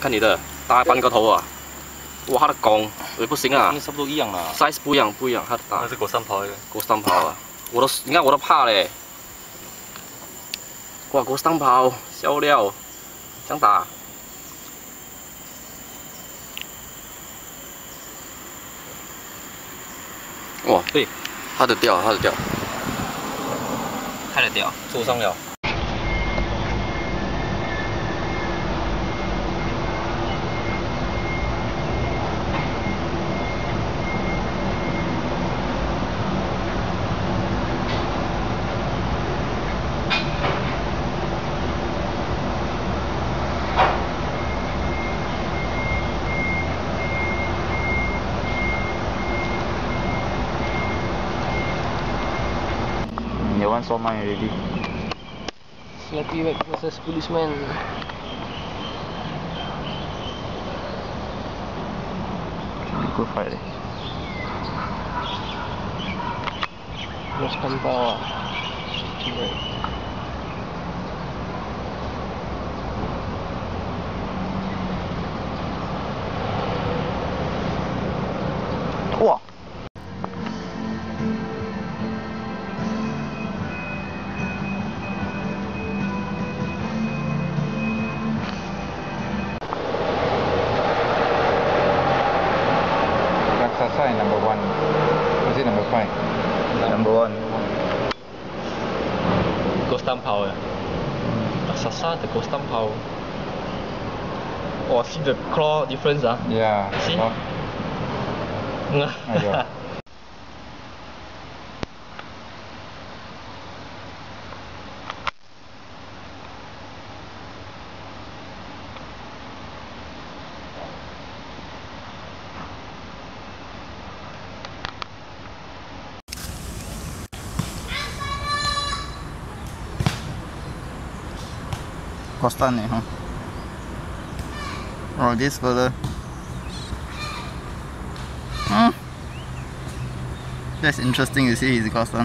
看你的，大半个头啊！哇，它的弓也不行啊， 差不多一样啦 ，size 不一样，它的大。 那是国三炮的。 国三炮啊！你看我都怕嘞。哇，国三炮，笑料，想打。哇，对，它的掉，开了掉，受伤了。 You want so many already? Slappy Whack versus Policeman. Good fight. Mas Pampawa. Right. Wow. Raksasa number 1. Is it number 5? Number 1. Ghost Power. Raksasa the Ghost Power. Oh, see the claw difference ah? Yeah. See? Ayo. Costan eh, huh? Oh, this further. That's interesting to see his Costan.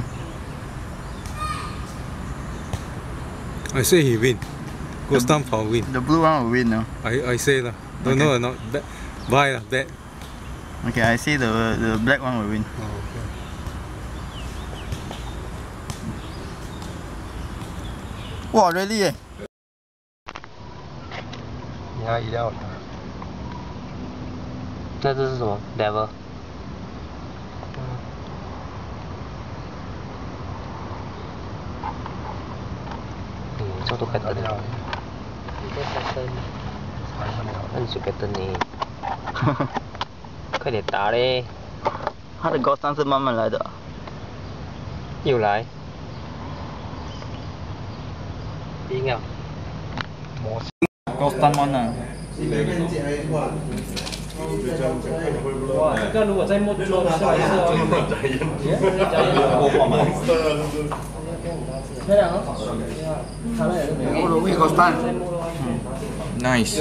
I say he win. Ghost Town for win. The blue one will win now. I say lah. Don't know or not. Buy lah, bet. Okay, I say the black one will win. Oh, okay. Wow, really eh? 你要一料。那这是什么 ？level。这都开灯了。你在开灯？按手开灯呢。快点打嘞！ 他的 Costan 是慢慢来的。 又来。赢啊！模式。 Costan one 啊。 哇，这个如果在摸桌的话，是哦。这两个，他那也是没有。 我会 Costan。Nice。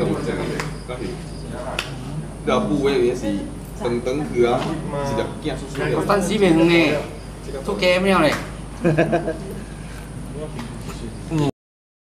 了部位也是等去啊，是条镜出出。 Costan 死命呢，出 game 了嘞。